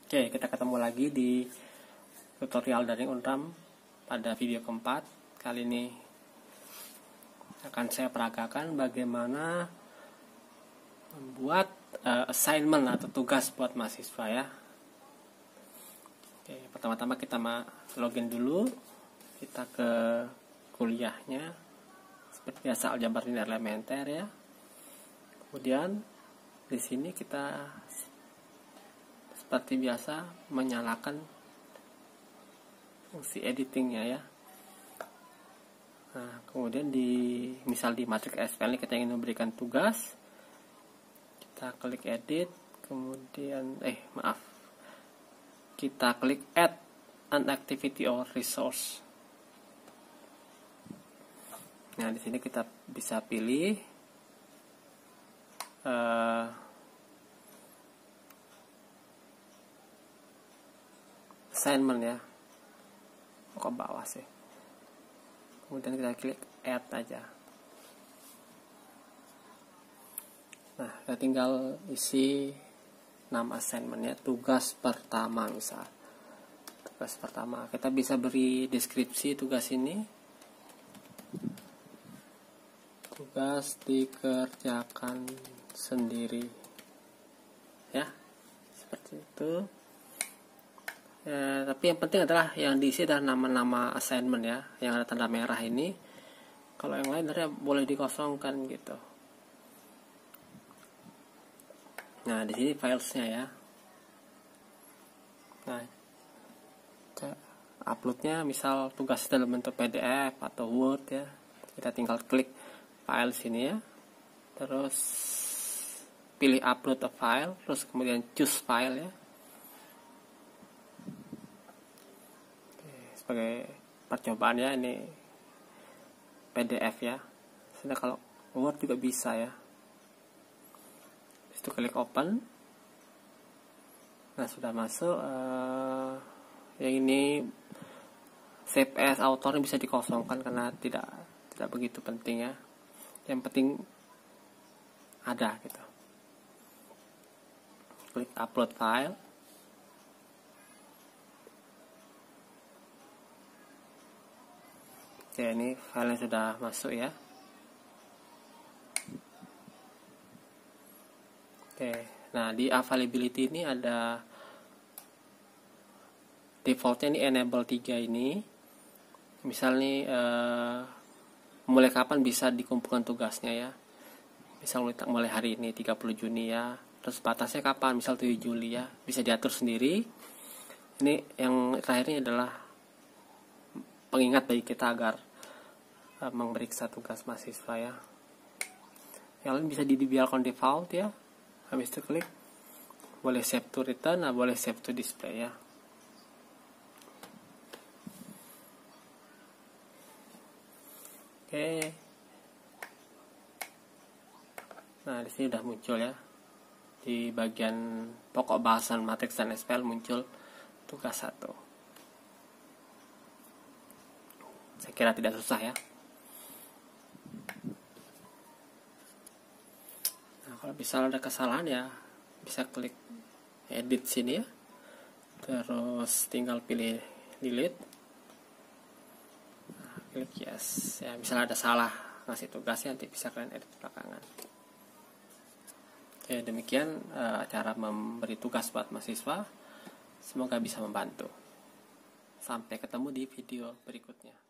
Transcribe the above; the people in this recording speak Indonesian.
Oke, kita ketemu lagi di tutorial dari Unram pada video keempat. Kali ini akan saya peragakan bagaimana membuat assignment atau tugas buat mahasiswa ya. Oke, pertama-tama kita login dulu. Kita ke kuliahnya. Seperti biasa aljabar linear elementer ya. Kemudian di sini kita seperti biasa menyalakan fungsi editingnya ya. Nah, kemudian misal di matriks SQL ini kita ingin memberikan tugas, kita klik edit, kemudian kita klik add an activity or resource. Nah, di sini kita bisa pilih assignment ya, ke bawah sih. Kemudian kita klik add aja. Nah, kita tinggal isi nama assignmentnya, tugas pertama misal. Tugas pertama, kita bisa beri deskripsi tugas ini. Tugas dikerjakan sendiri. Ya, seperti itu. Tapi yang penting adalah yang diisi adalah nama-nama assignment ya, yang ada tanda merah ini. Kalau yang lain sebenarnya boleh dikosongkan gitu. Nah, di sini filesnya ya. Nah, uploadnya misal tugas dalam bentuk PDF atau Word ya, kita tinggal klik file sini ya, terus pilih upload a file, terus kemudian choose file ya. Sebagai percobaan ya, ini PDF ya. Sedangkan kalau Word juga bisa ya. Itu klik open. Nah, sudah masuk. Yang ini save as, autornya bisa dikosongkan karena tidak begitu penting ya. Yang penting ada gitu. Klik upload file. Oke, ini filenya sudah masuk ya. Oke, nah di availability ini ada defaultnya ini enable 3 ini. Misal nih mulai kapan bisa dikumpulkan tugasnya ya. Misal mulai hari ini 30 Juni ya. Terus batasnya kapan? Misal 7 Juli ya. Bisa diatur sendiri. Ini yang terakhir ini adalah pengingat bagi kita agar memeriksa tugas mahasiswa ya. Yang lain bisa dibiarkan default ya. Habis itu klik boleh save to return, boleh save to display ya. Oke. Nah, di sini udah muncul ya. Di bagian pokok bahasan matriks dan SQL muncul tugas 1. Saya kira tidak susah ya. Nah, kalau misalnya ada kesalahan ya bisa klik edit sini ya. Terus tinggal pilih delete. Nah, klik yes. Ya, misalnya ada salah ngasih tugasnya nanti bisa kalian edit belakangan. Oke, demikian cara memberi tugas buat mahasiswa. Semoga bisa membantu. Sampai ketemu di video berikutnya.